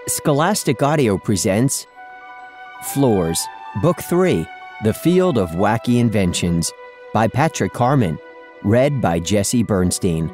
Scholastic Audio presents Floors, Book 3, The Field of Wacky Inventions, by Patrick Carman, read by Jesse Bernstein.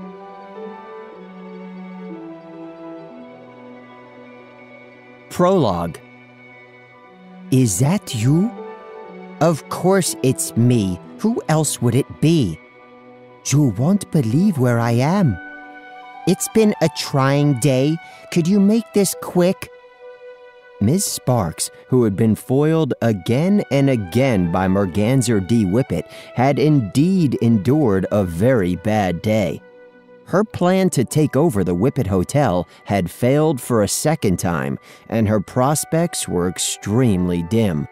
Prologue. Is that you? Of course it's me. Who else would it be? You won't believe where I am. It's been a trying day. Could you make this quick? Ms. Sparks, who had been foiled again and again by Merganzer D. Whippet, had indeed endured a very bad day. Her plan to take over the Whippet Hotel had failed for a second time, and her prospects were extremely dim.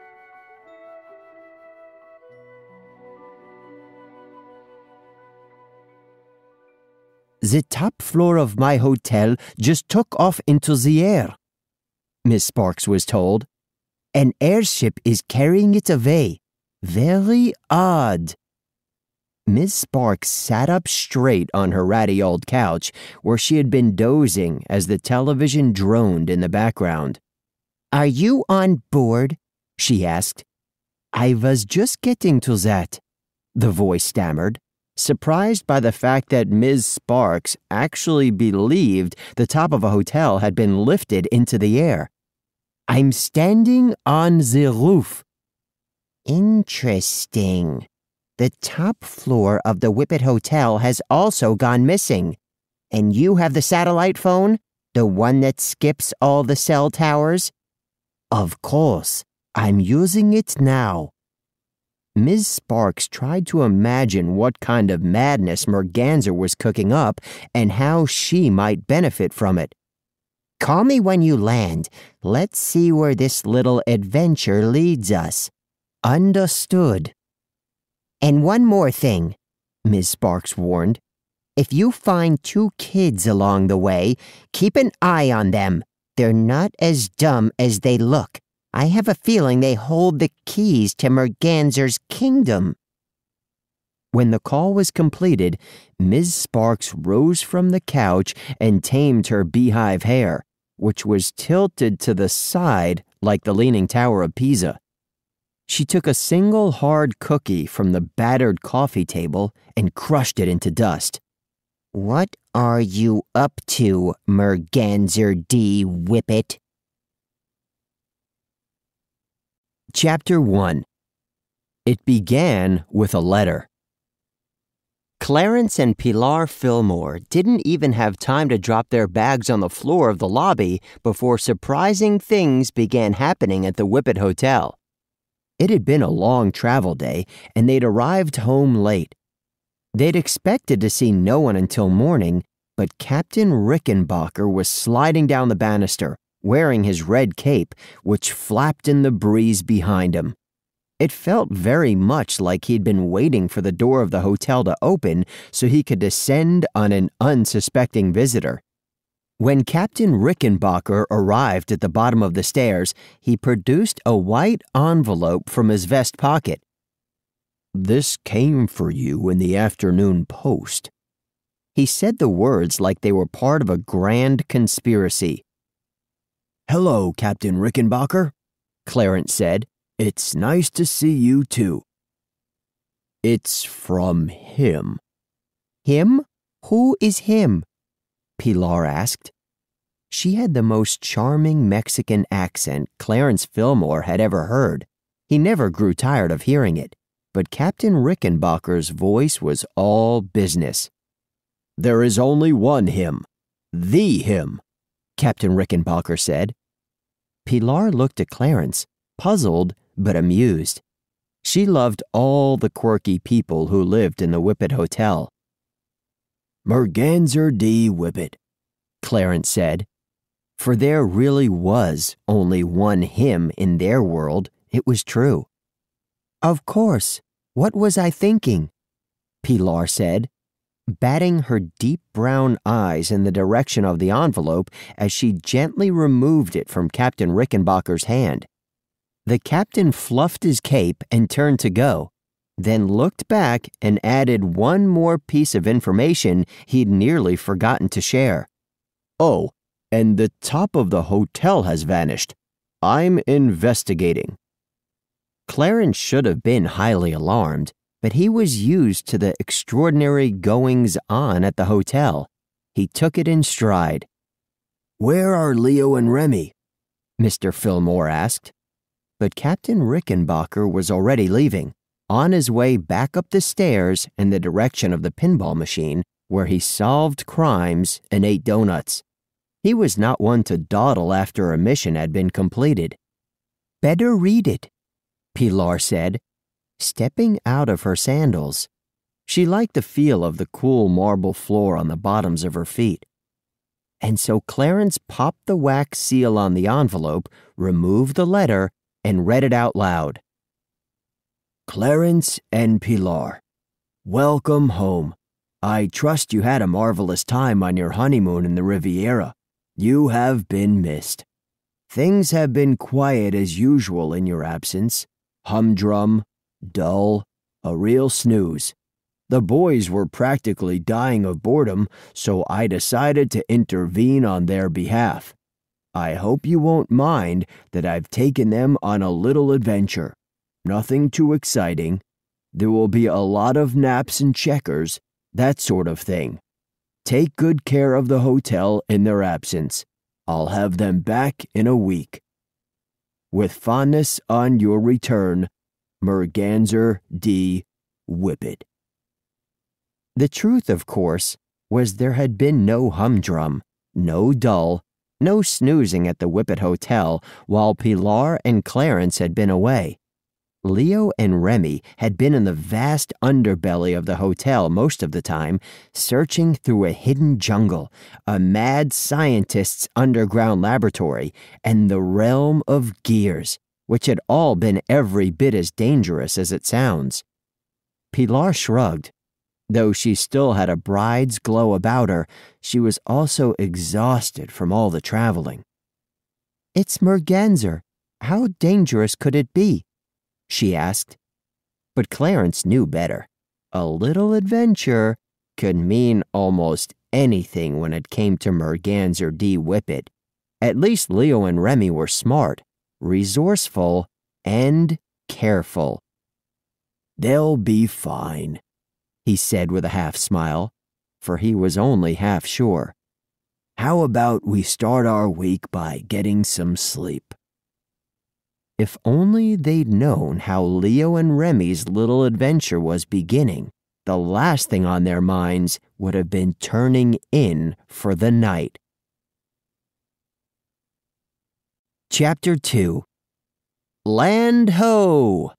The top floor of my hotel just took off into the air, Miss Sparks was told. An airship is carrying it away. Very odd. Miss Sparks sat up straight on her ratty old couch, where she had been dozing as the television droned in the background. Are you on board? She asked. I was just getting to that, the voice stammered, surprised by the fact that Ms. Sparks actually believed the top of a hotel had been lifted into the air. I'm standing on the roof. Interesting. The top floor of the Whippet Hotel has also gone missing. And you have the satellite phone? The one that skips all the cell towers? Of course. I'm using it now. Ms. Sparks tried to imagine what kind of madness Merganzer was cooking up and how she might benefit from it. Call me when you land. Let's see where this little adventure leads us. Understood. And one more thing, Ms. Sparks warned. If you find two kids along the way, keep an eye on them. They're not as dumb as they look. I have a feeling they hold the keys to Merganzer's kingdom. When the call was completed, Ms. Sparks rose from the couch and tamed her beehive hair, which was tilted to the side like the Leaning Tower of Pisa. She took a single hard cookie from the battered coffee table and crushed it into dust. What are you up to, Merganzer D. Whippet? Chapter 1. It began with a letter. Clarence and Pilar Fillmore didn't even have time to drop their bags on the floor of the lobby before surprising things began happening at the Whippet Hotel. It had been a long travel day, and they'd arrived home late. They'd expected to see no one until morning, but Captain Rickenbacker was sliding down the banister, wearing his red cape, which flapped in the breeze behind him. It felt very much like he'd been waiting for the door of the hotel to open so he could descend on an unsuspecting visitor. When Captain Rickenbacker arrived at the bottom of the stairs, he produced a white envelope from his vest pocket. "This came for you in the afternoon post." He said the words like they were part of a grand conspiracy. "Hello, Captain Rickenbacker," Clarence said. "It's nice to see you, too." "It's from him." Him? Who is him? Pilar asked. She had the most charming Mexican accent Clarence Fillmore had ever heard. He never grew tired of hearing it, but Captain Rickenbacker's voice was all business. "There is only one him. The him," Captain Rickenbacker said. Pilar looked at Clarence, puzzled but amused. She loved all the quirky people who lived in the Whippet Hotel. "Merganzer D. Whippet," Clarence said. For there really was only one him in their world, it was true. "Of course. What was I thinking?" Pilar said, batting her deep brown eyes in the direction of the envelope as she gently removed it from Captain Rickenbacker's hand. The captain fluffed his cape and turned to go, then looked back and added one more piece of information he'd nearly forgotten to share. "Oh, And the top of the hotel has vanished. I'm investigating." Clarence should have been highly alarmed, but he was used to the extraordinary goings-on at the hotel. He took it in stride. "Where are Leo and Remi?" Mr. Fillmore asked. But Captain Rickenbacker was already leaving, on his way back up the stairs in the direction of the pinball machine, where he solved crimes and ate donuts. He was not one to dawdle after a mission had been completed. "Better read it," Pilar said, stepping out of her sandals. She liked the feel of the cool marble floor on the bottoms of her feet. And so Clarence popped the wax seal on the envelope, removed the letter, and read it out loud. "Clarence and Pilar, welcome home. I trust you had a marvelous time on your honeymoon in the Riviera. You have been missed. Things have been quiet as usual in your absence. Humdrum, dull, a real snooze. The boys were practically dying of boredom, so I decided to intervene on their behalf. I hope you won't mind that I've taken them on a little adventure. Nothing too exciting. There will be a lot of naps and checkers, that sort of thing. Take good care of the hotel in their absence. I'll have them back in a week. With fondness on your return, Merganzer D. Whippet." The truth, of course, was there had been no humdrum, no dull, no snoozing at the Whippet Hotel while Pilar and Clarence had been away. Leo and Remi had been in the vast underbelly of the hotel most of the time, searching through a hidden jungle, a mad scientist's underground laboratory, and the realm of gears, which had all been every bit as dangerous as it sounds. Pilar shrugged. Though she still had a bride's glow about her, she was also exhausted from all the traveling. "It's Merganzer. How dangerous could it be?" she asked. But Clarence knew better. A little adventure could mean almost anything when it came to Merganzer D. Whippet. At least Leo and Remi were smart, resourceful, and careful. "They'll be fine," he said with a half-smile, for he was only half sure. "How about we start our week by getting some sleep?" If only they'd known how Leo and Remi's little adventure was beginning, the last thing on their minds would have been turning in for the night. Chapter 2. Land Ho!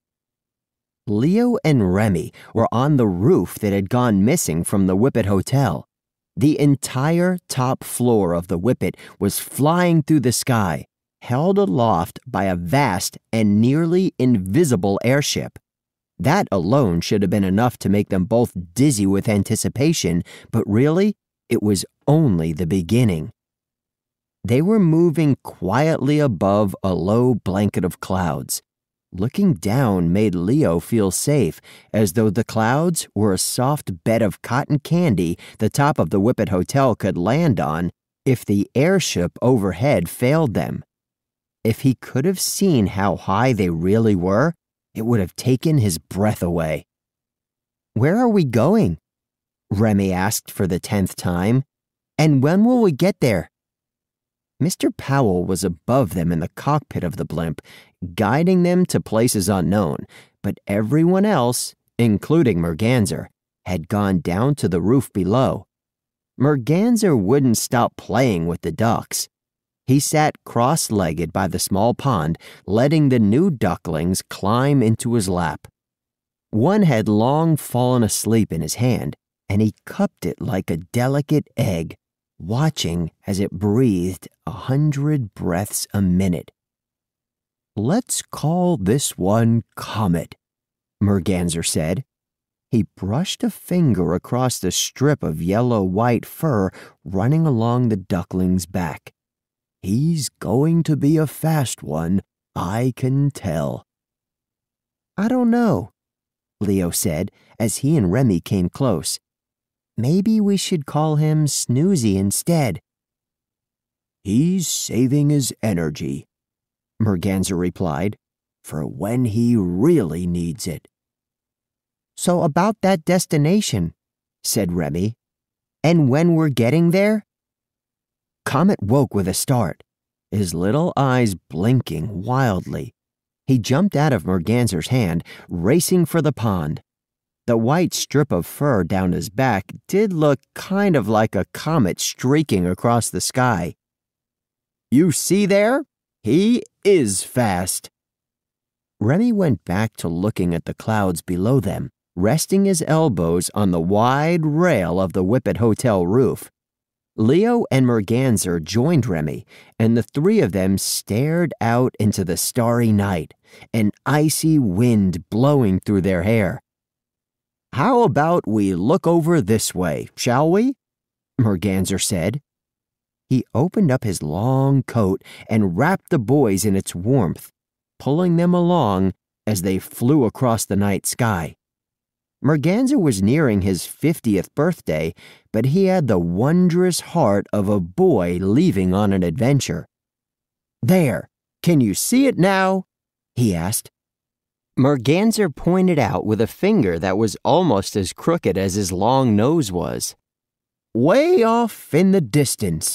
Leo and Remi were on the roof that had gone missing from the Whippet Hotel. The entire top floor of the Whippet was flying through the sky, held aloft by a vast and nearly invisible airship. That alone should have been enough to make them both dizzy with anticipation, but really, it was only the beginning. They were moving quietly above a low blanket of clouds. Looking down made Leo feel safe, as though the clouds were a soft bed of cotton candy the top of the Whippet Hotel could land on if the airship overhead failed them. If he could have seen how high they really were, it would have taken his breath away. "Where are we going?" Remi asked for the 10th time. "And when will we get there?" Mr. Powell was above them in the cockpit of the blimp, guiding them to places unknown, but everyone else, including Merganzer, had gone down to the roof below. Merganzer wouldn't stop playing with the ducks. He sat cross-legged by the small pond, letting the new ducklings climb into his lap. One had long fallen asleep in his hand, and he cupped it like a delicate egg, watching as it breathed 100 breaths a minute. "Let's call this one Comet," Merganzer said. He brushed a finger across the strip of yellow-white fur running along the duckling's back. "He's going to be a fast one, I can tell." "I don't know," Leo said as he and Remi came close. "Maybe we should call him Snoozy instead." "He's saving his energy," Merganzer replied, "for when he really needs it." "So about that destination," said Remi, "and when we're getting there?" Comet woke with a start, his little eyes blinking wildly. He jumped out of Merganzer's hand, racing for the pond. The white strip of fur down his back did look kind of like a comet streaking across the sky. "You see there? He is fast." Remi went back to looking at the clouds below them, resting his elbows on the wide rail of the Whippet Hotel roof. Leo and Merganzer joined Remi, and the three of them stared out into the starry night, an icy wind blowing through their hair. "How about we look over this way, shall we?" Merganzer said. He opened up his long coat and wrapped the boys in its warmth, pulling them along as they flew across the night sky. Merganzer was nearing his 50th birthday, but he had the wondrous heart of a boy leaving on an adventure. "There, can you see it now?" he asked. Merganzer pointed out with a finger that was almost as crooked as his long nose was. "Way off in the distance."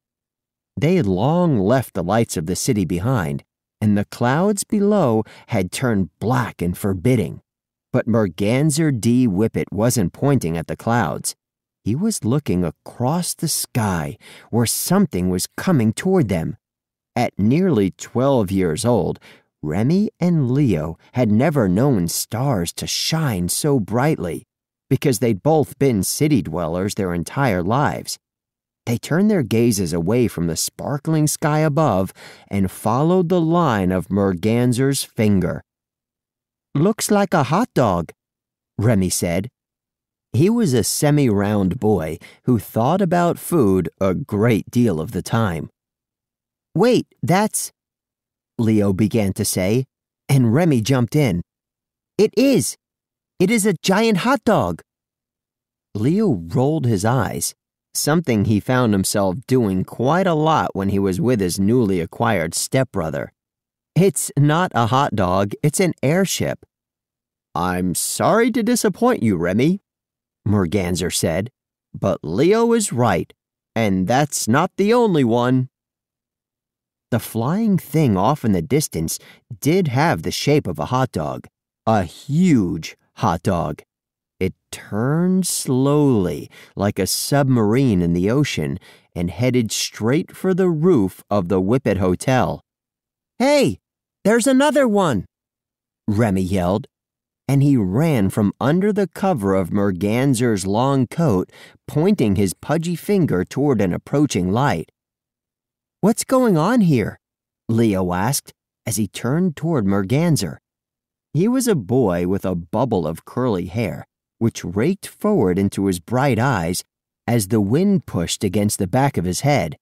They had long left the lights of the city behind, and the clouds below had turned black and forbidding. But Merganzer D. Whippet wasn't pointing at the clouds. He was looking across the sky where something was coming toward them. At nearly 12 years old, Remi and Leo had never known stars to shine so brightly because they'd both been city dwellers their entire lives. They turned their gazes away from the sparkling sky above and followed the line of Merganzer's finger. "Looks like a hot dog," Remi said. He was a semi-round boy who thought about food a great deal of the time. "Wait, that's—" Leo began to say, and Remi jumped in. "It is! It is a giant hot dog!" Leo rolled his eyes, something he found himself doing quite a lot when he was with his newly acquired stepbrother. "It's not a hot dog, it's an airship." "I'm sorry to disappoint you, Remi," Merganzer said, "but Leo is right, and that's not the only one." The flying thing off in the distance did have the shape of a hot dog, a huge hot dog. It turned slowly, like a submarine in the ocean, and headed straight for the roof of the Whippet Hotel. "Hey, there's another one!" Remi yelled, and he ran from under the cover of Merganzer's long coat, pointing his pudgy finger toward an approaching light. "What's going on here?" Leo asked as he turned toward Merganzer. He was a boy with a bubble of curly hair, which raked forward into his bright eyes as the wind pushed against the back of his head.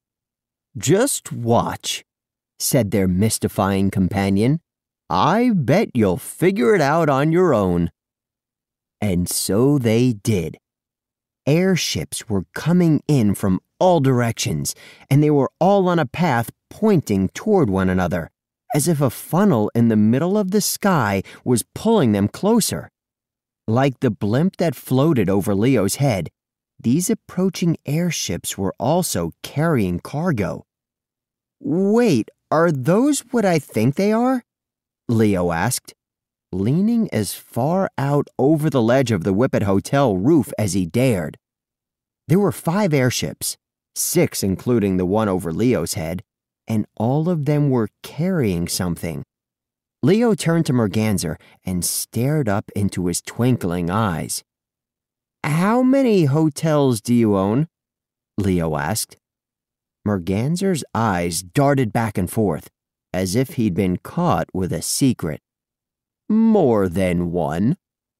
"Just watch," said their mystifying companion. "I bet you'll figure it out on your own." And so they did. Airships were coming in from all directions, and they were all on a path pointing toward one another, as if a funnel in the middle of the sky was pulling them closer. Like the blimp that floated over Leo's head, these approaching airships were also carrying cargo. "Wait, are those what I think they are?" Leo asked, leaning as far out over the ledge of the Whippet Hotel roof as he dared. There were 5 airships, 6 including the one over Leo's head, and all of them were carrying something. Leo turned to Merganzer and stared up into his twinkling eyes. "How many hotels do you own?" Leo asked. Merganzer's eyes darted back and forth, as if he'd been caught with a secret. "More than one."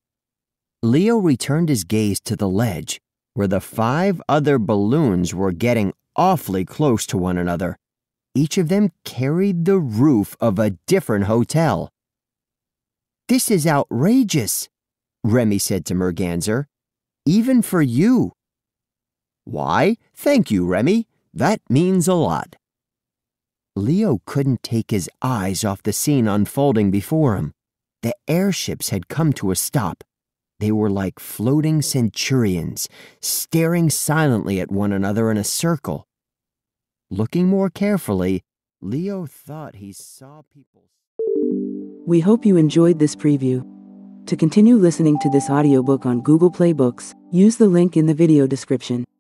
Leo returned his gaze to the ledge, where the 5 other balloons were getting awfully close to one another. Each of them carried the roof of a different hotel. "This is outrageous," Remi said to Merganzer. "Even for you." "Why, thank you, Remi. That means a lot." Leo couldn't take his eyes off the scene unfolding before him. The airships had come to a stop. They were like floating centurions, staring silently at one another in a circle. Looking more carefully, Leo thought he saw people. We hope you enjoyed this preview. To continue listening to this audiobook on Google Play Books, use the link in the video description.